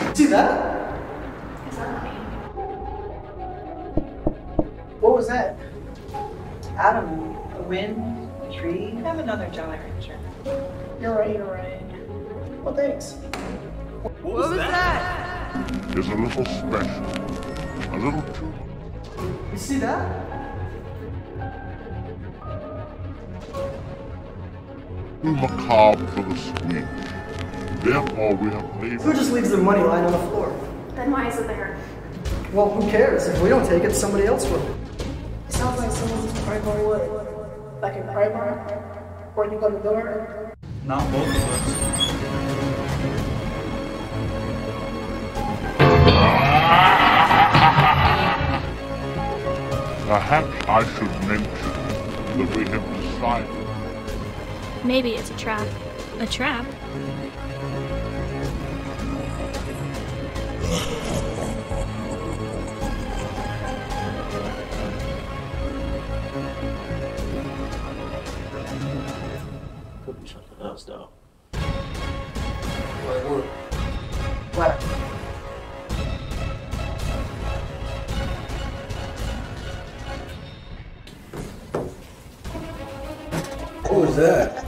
See that? Is that me? What was that? I don't know. A wind? A tree? Have another Jolly Rancher. You're right, you're right. Well, thanks. What was that? Is a little special. A little too. You see that? Too macabre for the squeak. Therefore, we have made. Who just leaves their money lying on the floor? Then why is it there? Well, who cares? If we don't take it, somebody else will. It sounds like someone's prying on wood. Like a pry bar? Or you go to the door? Not both of us. Perhaps I should mention that we have decided. Maybe it's a trap. A trap? Could be something else, though. What? What was that?